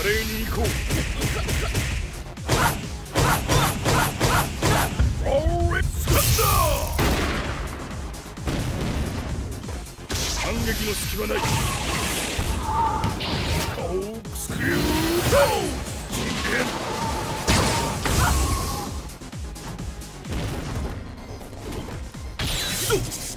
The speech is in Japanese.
華麗に行こう。反撃の隙はない。コークスクリュード真剣。行くぞ。